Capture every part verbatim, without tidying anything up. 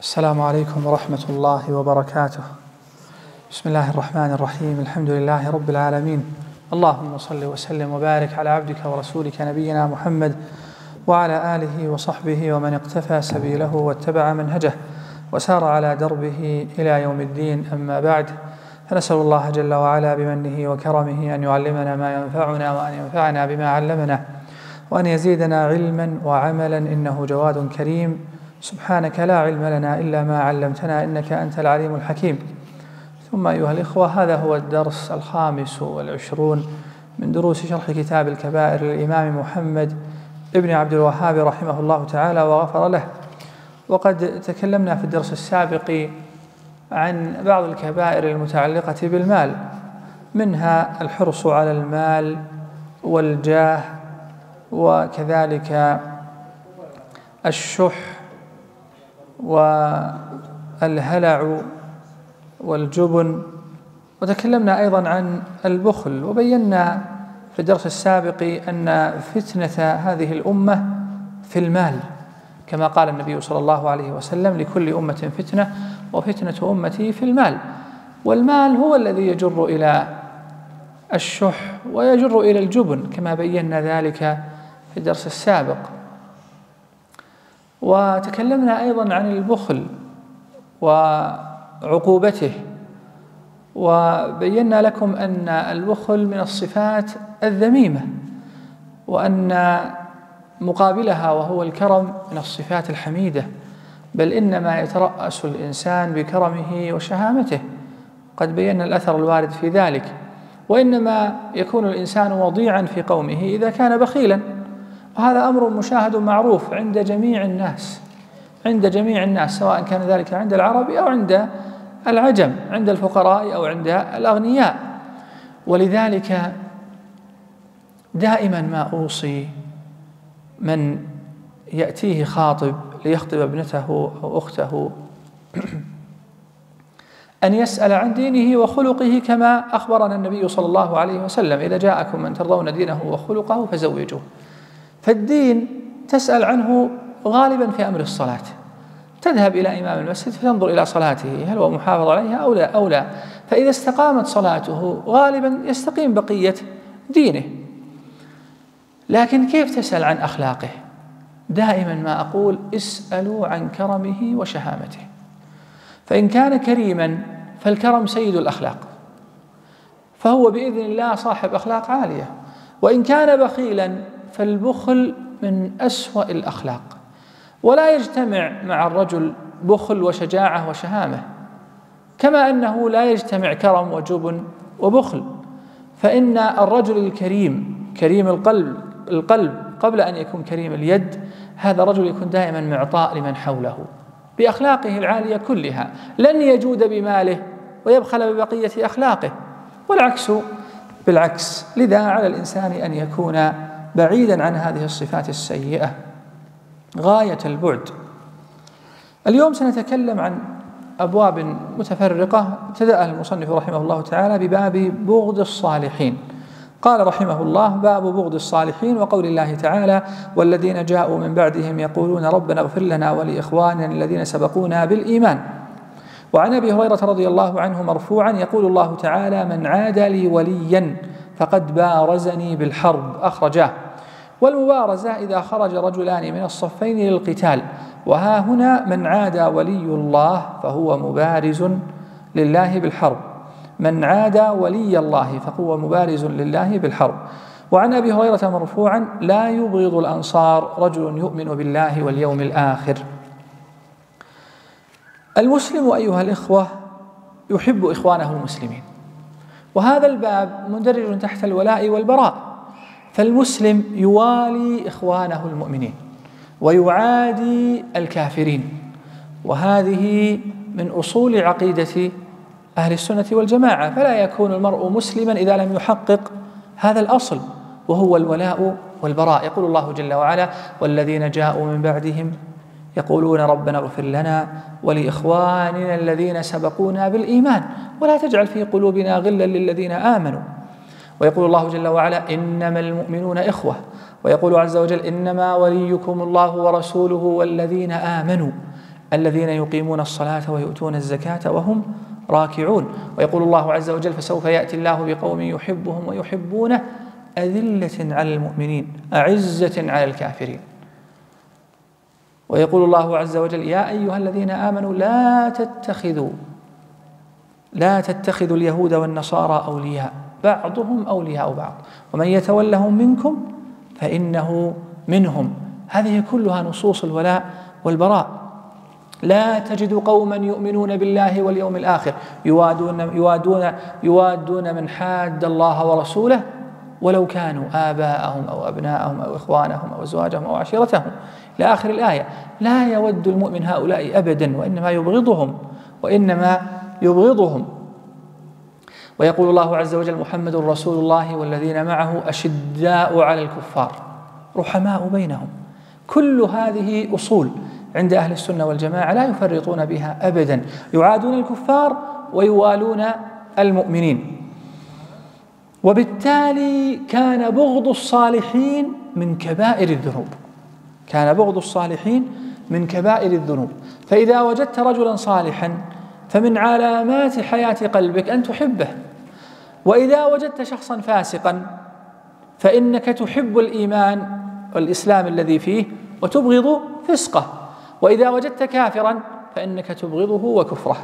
السلام عليكم ورحمة الله وبركاته. بسم الله الرحمن الرحيم. الحمد لله رب العالمين. اللهم صل وسلم وبارك على عبدك ورسولك نبينا محمد وعلى آله وصحبه ومن اقتفى سبيله واتبع منهجه وسار على دربه إلى يوم الدين. أما بعد، فنسأل الله جل وعلا بمنه وكرمه أن يعلمنا ما ينفعنا وأن ينفعنا بما علمنا وأن يزيدنا علما وعملا، إنه جواد كريم. سبحانك لا علم لنا إلا ما علمتنا إنك أنت العليم الحكيم. ثم أيها الإخوة، هذا هو الدرس الخامس والعشرون من دروس شرح كتاب الكبائر للإمام محمد ابن عبد الوهاب رحمه الله تعالى وغفر له. وقد تكلمنا في الدرس السابق عن بعض الكبائر المتعلقة بالمال، منها الحرص على المال والجاه، وكذلك الشح والهلع والجبن. وتكلمنا أيضا عن البخل، وبينا في الدرس السابق أن فتنة هذه الأمة في المال، كما قال النبي صلى الله عليه وسلم: لكل أمة فتنة وفتنة أمتي في المال. والمال هو الذي يجر إلى الشح ويجر إلى الجبن، كما بينا ذلك في الدرس السابق. وتكلمنا أيضا عن البخل وعقوبته، وبينا لكم أن البخل من الصفات الذميمة، وأن مقابلها وهو الكرم من الصفات الحميدة، بل إنما يترأس الإنسان بكرمه وشهامته. قد بينا الأثر الوارد في ذلك. وإنما يكون الإنسان وضيعا في قومه إذا كان بخيلا، وهذا أمر مشاهد معروف عند جميع الناس عند جميع الناس سواء كان ذلك عند العرب أو عند العجم، عند الفقراء أو عند الأغنياء. ولذلك دائما ما أوصي من يأتيه خاطب ليخطب ابنته أو أخته أن يسأل عن دينه وخلقه، كما أخبرنا النبي صلى الله عليه وسلم: إذا جاءكم من ترضون دينه وخلقه فزوجوه. فالدين تسأل عنه غالبا في أمر الصلاة، تذهب إلى إمام المسجد فتنظر إلى صلاته هل هو محافظ عليها أو لا أو لا، فإذا استقامت صلاته غالبا يستقيم بقية دينه. لكن كيف تسأل عن أخلاقه؟ دائما ما أقول: اسألوا عن كرمه وشهامته، فإن كان كريما فالكرم سيد الأخلاق، فهو بإذن الله صاحب أخلاق عالية. وإن كان بخيلا فالبخل من أسوأ الأخلاق، ولا يجتمع مع الرجل بخل وشجاعة وشهامة، كما أنه لا يجتمع كرم وجبن وبخل. فإن الرجل الكريم كريم القلب القلب قبل أن يكون كريم اليد، هذا رجل يكون دائما معطاء لمن حوله بأخلاقه العالية كلها، لن يجود بماله ويبخل ببقية أخلاقه، والعكس بالعكس. لذا على الإنسان أن يكون بعيدا عن هذه الصفات السيئة غاية البعد. اليوم سنتكلم عن أبواب متفرقة، ابتدأها المصنف رحمه الله تعالى بباب بغض الصالحين. قال رحمه الله: باب بغض الصالحين، وقول الله تعالى: والذين جاءوا من بعدهم يقولون ربنا اغفر لنا ولإخواننا الذين سبقونا بالإيمان. وعن أبي هريرة رضي الله عنه مرفوعا يقول الله تعالى: من عادى لي وليا فقد بارزني بالحرب، أخرجاه. والمبارزة إذا خرج رجلان من الصفين للقتال، وها هنا من عادى ولي الله فهو مبارز لله بالحرب. من عادى ولي الله فهو مبارز لله بالحرب. وعن أبي هريرة مرفوعا: لا يبغض الأنصار رجل يؤمن بالله واليوم الآخر. المسلم أيها الإخوة يحب إخوانه المسلمين، وهذا الباب مندرج تحت الولاء والبراء. فالمسلم يوالي إخوانه المؤمنين ويعادي الكافرين، وهذه من أصول عقيدة أهل السنة والجماعة. فلا يكون المرء مسلما إذا لم يحقق هذا الأصل، وهو الولاء والبراء. يقول الله جل وعلا: والذين جاءوا من بعدهم يقولون ربنا اغفر لنا ولإخواننا الذين سبقونا بالإيمان ولا تجعل في قلوبنا غلا للذين آمنوا. ويقول الله جل وعلا: إنما المؤمنون إخوة. ويقول عز وجل: إنما وليكم الله ورسوله والذين آمنوا الذين يقيمون الصلاة ويؤتون الزكاة وهم راكعون. ويقول الله عز وجل: فسوف يأتي الله بقوم يحبهم ويحبونه أذلة على المؤمنين أعزة على الكافرين. ويقول الله عز وجل: يا أيها الذين آمنوا لا تتخذوا لا تتخذوا اليهود والنصارى أولياء بعضهم أولياء بعض ومن يتولهم منكم فإنه منهم. هذه كلها نصوص الولاء والبراء. لا تجد قوما يؤمنون بالله واليوم الآخر يوادون يوادون يوادون من حاد الله ورسوله ولو كانوا آباءهم أو أبناءهم أو إخوانهم أو أزواجهم أو عشيرتهم إلى آخر الآية. لا يود المؤمن هؤلاء أبدا، وإنما يبغضهم وإنما يبغضهم. ويقول الله عز وجل: محمد رسول الله والذين معه أشداء على الكفار رحماء بينهم. كل هذه أصول عند أهل السنة والجماعة لا يفرطون بها أبدا، يعادون الكفار ويوالون المؤمنين. وبالتالي كان بغض الصالحين من كبائر الذنوب، كان بغض الصالحين من كبائر الذنوب. فإذا وجدت رجلا صالحا فمن علامات حياة قلبك أن تحبه، وإذا وجدت شخصا فاسقا فإنك تحب الإيمان والإسلام الذي فيه وتبغض فسقه، وإذا وجدت كافرا فإنك تبغضه وكفره.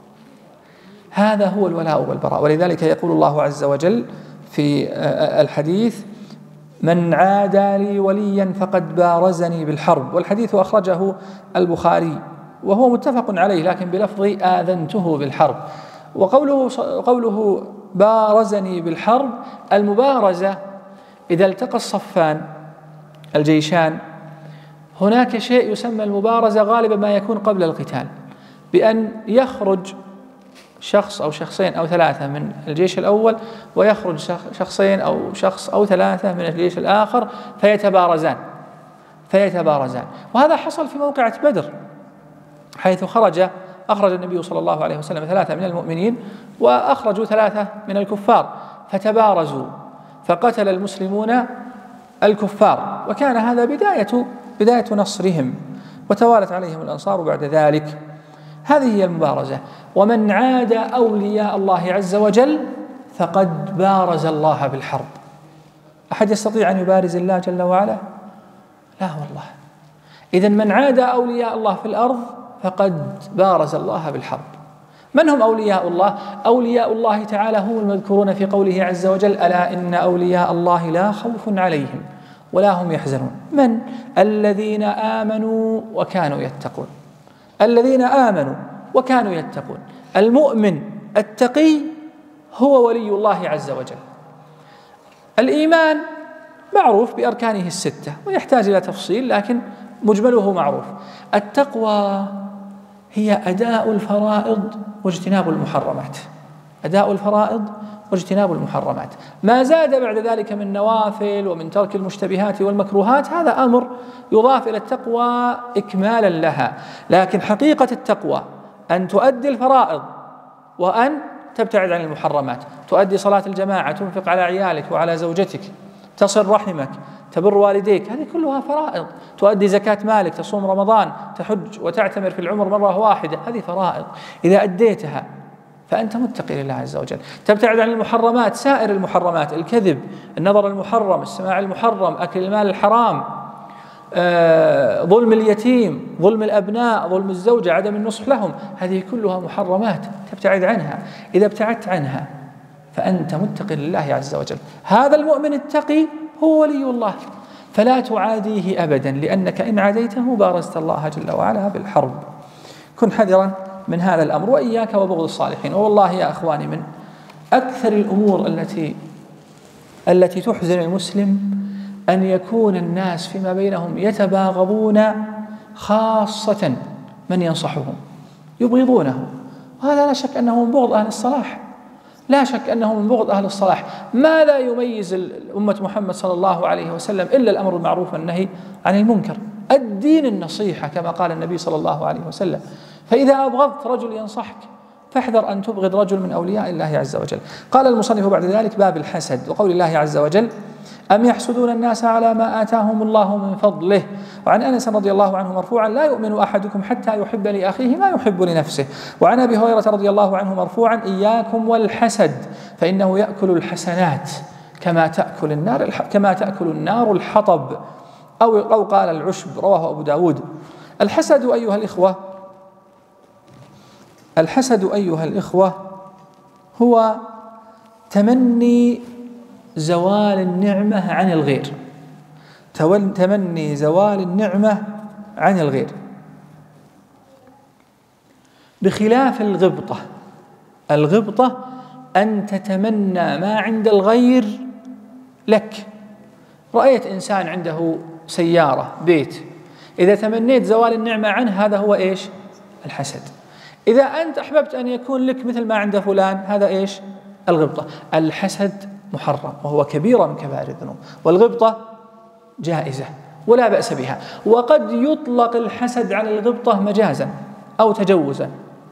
هذا هو الولاء والبراء. ولذلك يقول الله عز وجل في الحديث: من عادى لي وليا فقد بارزني بالحرب. والحديث أخرجه البخاري وهو متفق عليه لكن بلفظ آذنته بالحرب. وقوله قوله بارزني بالحرب، المبارزة إذا التقى الصفان الجيشان هناك شيء يسمى المبارزة، غالبا ما يكون قبل القتال، بأن يخرج شخص أو شخصين أو ثلاثة من الجيش الأول ويخرج شخصين أو شخص أو ثلاثة من الجيش الآخر فيتبارزان فيتبارزان وهذا حصل في موقعة بدر، حيث خرج أخرج النبي صلى الله عليه وسلم ثلاثة من المؤمنين وأخرجوا ثلاثة من الكفار فتبارزوا فقتل المسلمون الكفار، وكان هذا بداية بداية نصرهم، وتوالت عليهم الأنصار بعد ذلك. هذه هي المبارزة. ومن عاد أولياء الله عز وجل فقد بارز الله بالحرب. أحد يستطيع أن يبارز الله جل وعلا؟ لا والله. إذن من عاد أولياء الله في الأرض فقد بارز الله بالحرب. من هم أولياء الله؟ أولياء الله تعالى هم المذكورون في قوله عز وجل: ألا إن أولياء الله لا خوف عليهم ولا هم يحزنون. من؟ الذين آمنوا وكانوا يتقون. الذين آمنوا وكانوا يتقون. المؤمن التقي هو ولي الله عز وجل. الإيمان معروف بأركانه الستة ويحتاج إلى تفصيل لكن مجمله معروف. التقوى هي أداء الفرائض واجتناب المحرمات، أداء الفرائض واجتناب المحرمات. ما زاد بعد ذلك من نوافل ومن ترك المشتبهات والمكروهات هذا أمر يضاف إلى التقوى إكمالا لها، لكن حقيقة التقوى أن تؤدي الفرائض وأن تبتعد عن المحرمات، تؤدي صلاة الجماعة، تنفق على عيالك وعلى زوجتك، تصل رحمك، تبر والديك، هذه كلها فرائض. تؤدي زكاة مالك، تصوم رمضان، تحج وتعتمر في العمر مرة واحدة، هذه فرائض. إذا أديتها فأنت متقي لله عز وجل. تبتعد عن المحرمات، سائر المحرمات، الكذب، النظر المحرم، السماع المحرم، أكل المال الحرام، آه، ظلم اليتيم، ظلم الأبناء، ظلم الزوجة، عدم النصح لهم، هذه كلها محرمات تبتعد عنها. إذا ابتعدت عنها فأنت متقي لله عز وجل. هذا المؤمن التقي هو ولي الله، فلا تعاديه أبدا، لأنك إن عاديته بارزت الله جل وعلا بالحرب. كن حذرا من هذا الأمر، وإياك وبغض الصالحين. والله يا أخواني من أكثر الأمور التي التي تحزن المسلم أن يكون الناس فيما بينهم يتباغضون، خاصة من ينصحهم يبغضونه، وهذا لا شك أنه من بغض أهل الصلاح، لا شك أنه من بغض أهل الصلاح. ما لا يميز أمة محمد صلى الله عليه وسلم إلا الأمر المعروف والنهي عن المنكر. الدين النصيحة كما قال النبي صلى الله عليه وسلم. فإذا أبغضت رجل ينصحك فاحذر أن تبغض رجل من أولياء الله عز وجل. قال المصنف بعد ذلك: باب الحسد، وقول الله عز وجل: أم يحسدون الناس على ما آتاهم الله من فضله. وعن أنس رضي الله عنه مرفوعا: لا يؤمن أحدكم حتى يحب لأخيه ما يحب لنفسه. وعن أبي هريرة رضي الله عنه مرفوعا: إياكم والحسد فإنه يأكل الحسنات كما تأكل النار كما تأكل النار الحطب، أو أو قال العشب. رواه أبو داود. الحسد أيها الإخوة الحسد أيها الإخوة هو تمني زوال النعمة عن الغير، تمني زوال النعمة عن الغير، بخلاف الغبطة. الغبطة أن تتمنى ما عند الغير لك. رأيت إنسان عنده سيارة، بيت، إذا تمنيت زوال النعمة عنه هذا هو إيش؟ الحسد. إذا أنت أحببت أن يكون لك مثل ما عند فلان هذا إيش؟ الغبطة. الحسد محرم وهو كبيرة من كبائر الذنوب، والغبطة جائزة ولا بأس بها. وقد يطلق الحسد على الغبطة مجازا أو تجوزا،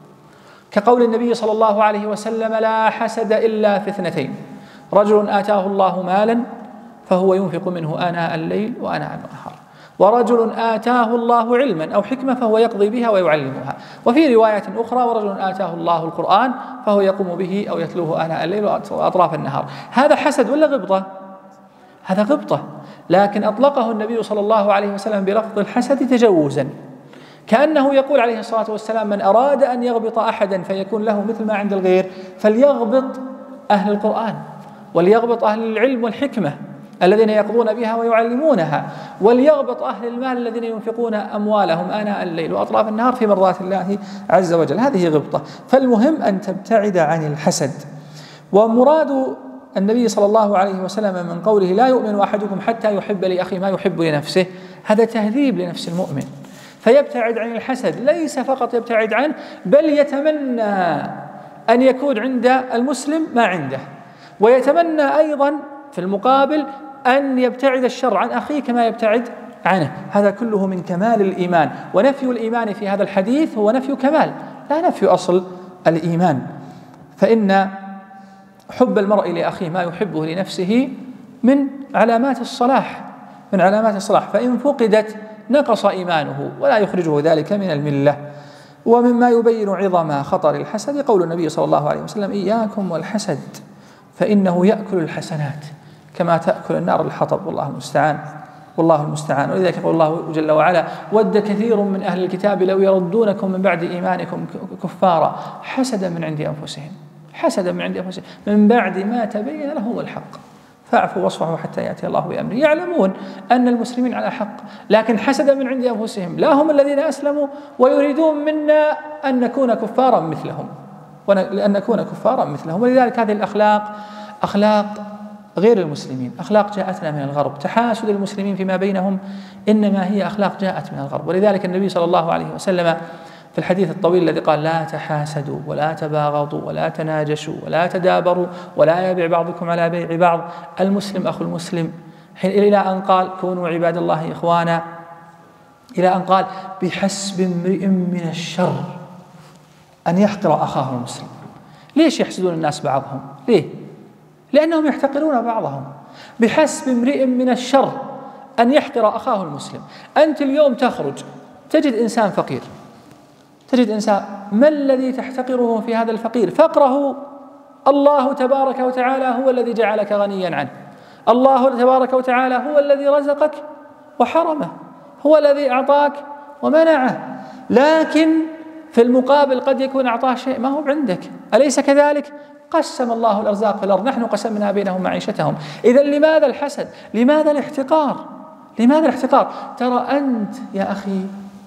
كقول النبي صلى الله عليه وسلم: لا حسد إلا في اثنتين: رجل آتاه الله مالا فهو ينفق منه آناء الليل وآناء النهار، ورجل آتاه الله علما أو حكمة فهو يقضي بها ويعلمها. وفي رواية أخرى: ورجل آتاه الله القرآن فهو يقوم به أو يتلوه آناء الليل وأطراف النهار. هذا حسد ولا غبطة؟ هذا غبطة، لكن أطلقه النبي صلى الله عليه وسلم بلفظ الحسد تجوزا، كأنه يقول عليه الصلاة والسلام: من أراد أن يغبط أحدا فيكون له مثل ما عند الغير فليغبط أهل القرآن، وليغبط أهل العلم والحكمة الذين يقضون بها ويعلمونها، وليغبط أهل المال الذين ينفقون أموالهم آناء الليل وأطراف النهار في مرضات الله عز وجل. هذه غبطة. فالمهم أن تبتعد عن الحسد. ومراد النبي صلى الله عليه وسلم من قوله: لا يؤمن أحدكم حتى يحب لأخيه ما يحب لنفسه، هذا تهذيب لنفس المؤمن، فيبتعد عن الحسد. ليس فقط يبتعد عنه، بل يتمنى أن يكون عند المسلم ما عنده، ويتمنى أيضا في المقابل أن يبتعد الشر عن أخيه كما يبتعد عنه. هذا كله من كمال الإيمان. ونفي الإيمان في هذا الحديث هو نفي كمال، لا نفي أصل الإيمان. فإن حب المرء لأخيه ما يحبه لنفسه من علامات الصلاح، من علامات الصلاح، فإن فقدت نقص إيمانه ولا يخرجه ذلك من الملة. ومما يبين عظم خطر الحسد قول النبي صلى الله عليه وسلم: إياكم والحسد فإنه يأكل الحسنات كما تأكل النار الحطب. والله المستعان، والله المستعان. ولذلك يقول الله جل وعلا: ود كثير من أهل الكتاب لو يردونكم من بعد إيمانكم كفارا حسدا من عند أنفسهم، حسدا من عند أنفسهم من بعد ما تبين لهم الحق فاعفوا واصفحوا حتى يأتي الله بأمره. يعلمون أن المسلمين على حق، لكن حسدا من عند أنفسهم، لا هم الذين أسلموا ويريدون منا أن نكون كفارا مثلهم، لأن نكون كفارا مثلهم. ولذلك هذه الأخلاق أخلاق غير المسلمين، أخلاق جاءتنا من الغرب. تحاسد المسلمين فيما بينهم إنما هي أخلاق جاءت من الغرب. ولذلك النبي صلى الله عليه وسلم في الحديث الطويل الذي قال: لا تحاسدوا ولا تباغضوا ولا تناجشوا ولا تدابروا ولا يبيع بعضكم على بيع بعض، المسلم أخو المسلم، إلى أن قال: كونوا عباد الله إخوانا، إلى أن قال: بحسب امرئ من الشر أن يحقر أخاه المسلم. ليش يحسدون الناس بعضهم؟ ليه؟ لأنهم يحتقرون بعضهم. بحسب امرئ من الشر أن يحقر أخاه المسلم. أنت اليوم تخرج تجد إنسان فقير، تجد إنسان، ما الذي تحتقره في هذا الفقير؟ فقره الله تبارك وتعالى هو الذي جعلك غنيا عنه، الله تبارك وتعالى هو الذي رزقك وحرمه، هو الذي أعطاك ومنعه، لكن في المقابل قد يكون أعطاه شيء ما هو عندك، أليس كذلك؟ قسم الله الأرزاق في الأرض، نحن قسمنا بينهم معيشتهم. إذن لماذا الحسد؟ لماذا الاحتقار؟ لماذا الاحتقار؟ ترى أنت يا أخي،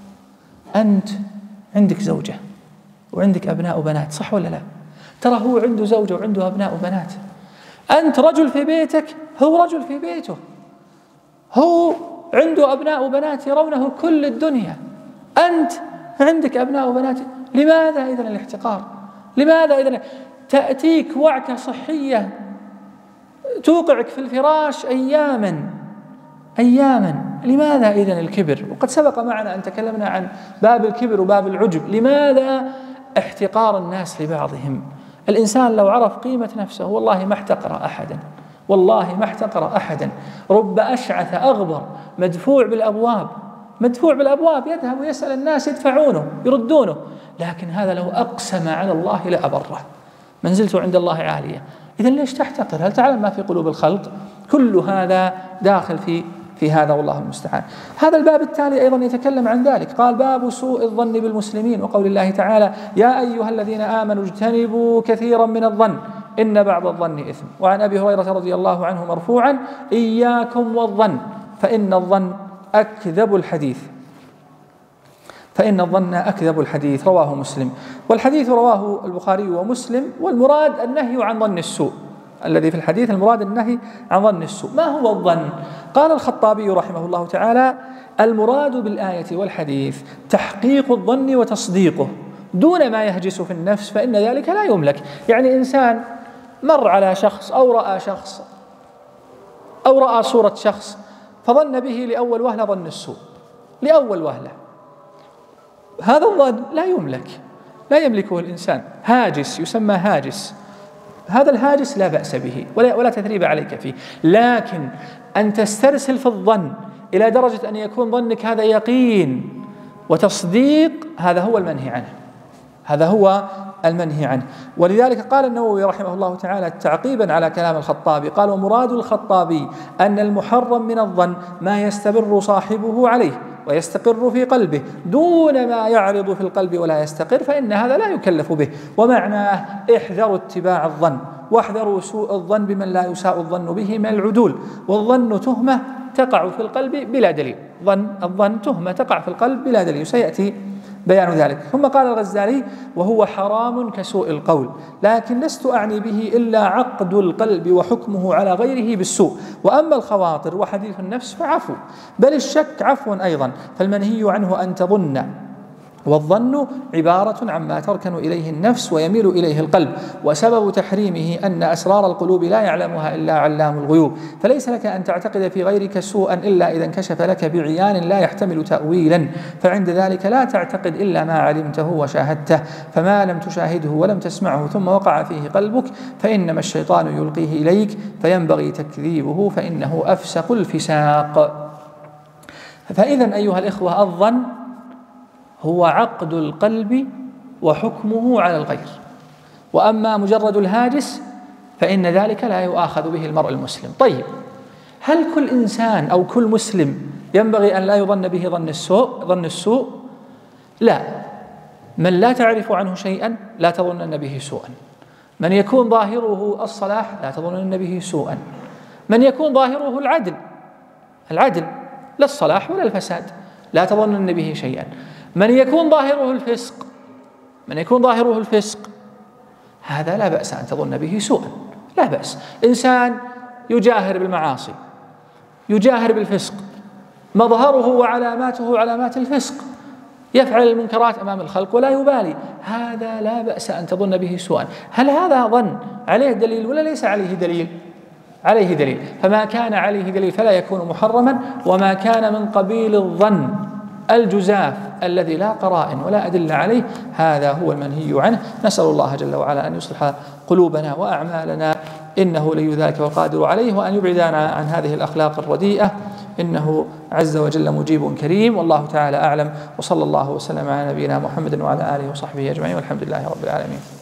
أنت عندك زوجة وعندك أبناء وبنات، صح ولا لا؟ ترى هو عنده زوجة وعنده أبناء وبنات. أنت رجل في بيتك، هو رجل في بيته، هو عنده أبناء وبنات يرونه كل الدنيا، أنت عندك أبناء وبنات. لماذا إذن الاحتقار؟ لماذا إذن تأتيك وعكة صحية توقعك في الفراش أياما أياما؟ لماذا إذن الكبر؟ وقد سبق معنا أن تكلمنا عن باب الكبر وباب العجب. لماذا احتقار الناس لبعضهم؟ الإنسان لو عرف قيمة نفسه والله ما احتقر أحدا، والله ما احتقر أحدا. رب أشعث أغبر مدفوع بالأبواب، مدفوع بالأبواب، يذهب ويسأل الناس يدفعونه يردونه، لكن هذا لو أقسم على الله لأبره، منزلته عند الله عالية. إذن ليش تحتقر؟ هل تعلم ما في قلوب الخلق؟ كل هذا داخل في في هذا والله المستعان. هذا الباب التالي أيضا يتكلم عن ذلك، قال باب سوء الظن بالمسلمين، وقول الله تعالى يا أيها الذين آمنوا اجتنبوا كثيرا من الظن إن بعض الظن إثم. وعن أبي هريرة رضي الله عنه مرفوعا إياكم والظن فإن الظن أكذب الحديث، فإن الظن أكذب الحديث، رواه مسلم. والحديث رواه البخاري ومسلم، والمراد النهي عن ظن السوء، الذي في الحديث المراد النهي عن ظن السوء. ما هو الظن؟ قال الخطابي رحمه الله تعالى المراد بالآية والحديث تحقيق الظن وتصديقه دون ما يهجس في النفس، فإن ذلك لا يملك. يعني إنسان مر على شخص أو رأى شخص أو رأى صورة شخص فظن به لأول وهلة ظن السوء، لأول وهلة، هذا الظن لا يملك، لا يملكه الإنسان، هاجس، يسمى هاجس. هذا الهاجس لا بأس به ولا, ولا تثريب عليك فيه، لكن أن تسترسل في الظن إلى درجة أن يكون ظنك هذا يقين وتصديق، هذا هو المنهي عنه، هذا هو المنهي عنه. ولذلك قال النووي رحمه الله تعالى تعقيبا على كلام الخطابي، قال ومراد الخطابي أن المحرم من الظن ما يستمر صاحبه عليه ويستقر في قلبه دون ما يعرض في القلب ولا يستقر، فإن هذا لا يكلف به. ومعناه احذروا اتباع الظن واحذروا سوء الظن بمن لا يساء الظن به من العدول. والظن تهمة تقع في القلب بلا دليل، ظن الظن تهمة تقع في القلب بلا دليل، سيأتي بيان ذلك. ثم قال الغزالي وهو حرام كسوء القول، لكن لست أعني به إلا عقد القلب وحكمه على غيره بالسوء. وأما الخواطر وحديث النفس فعفو، بل الشك عفو أيضا، فالمنهي عنه أن تظن، والظن عبارة عما تركن إليه النفس ويميل إليه القلب، وسبب تحريمه أن أسرار القلوب لا يعلمها إلا علام الغيوب، فليس لك أن تعتقد في غيرك سوءا إلا إذا انكشف لك بعيان لا يحتمل تأويلا، فعند ذلك لا تعتقد إلا ما علمته وشاهدته، فما لم تشاهده ولم تسمعه ثم وقع فيه قلبك فإنما الشيطان يلقيه إليك، فينبغي تكذيبه فإنه أفسق الفساق. فإذا أيها الإخوة الظن هو عقد القلب وحكمه على الغير، وأما مجرد الهاجس فإن ذلك لا يؤاخذ به المرء المسلم. طيب، هل كل إنسان أو كل مسلم ينبغي أن لا يظن به ظن السوء ظن السوء؟ لا، من لا تعرف عنه شيئا لا تظنن به سوءا، من يكون ظاهره الصلاح لا تظنن به سوءا، من يكون ظاهره العدل العدل لا الصلاح ولا الفساد لا تظنن به شيئا، من يكون ظاهره الفسق من يكون ظاهره الفسق هذا لا بأس أن تظن به سوءا، لا بأس. إنسان يجاهر بالمعاصي، يجاهر بالفسق، مظهره وعلاماته علامات الفسق، يفعل المنكرات أمام الخلق ولا يبالي، هذا لا بأس أن تظن به سوءا. هل هذا ظن عليه دليل ولا ليس عليه دليل؟ عليه دليل، فما كان عليه دليل فلا يكون محرما، وما كان من قبيل الظن الجزاف الذي لا قرائن ولا أدلة عليه هذا هو المنهي عنه. نسأل الله جل وعلا أن يصلح قلوبنا وأعمالنا، إنه لي ذلك والقادر عليه، وأن يبعدنا عن هذه الأخلاق الرديئة، إنه عز وجل مجيب كريم. والله تعالى أعلم، وصلى الله وسلم على نبينا محمد وعلى آله وصحبه أجمعين، والحمد لله رب العالمين.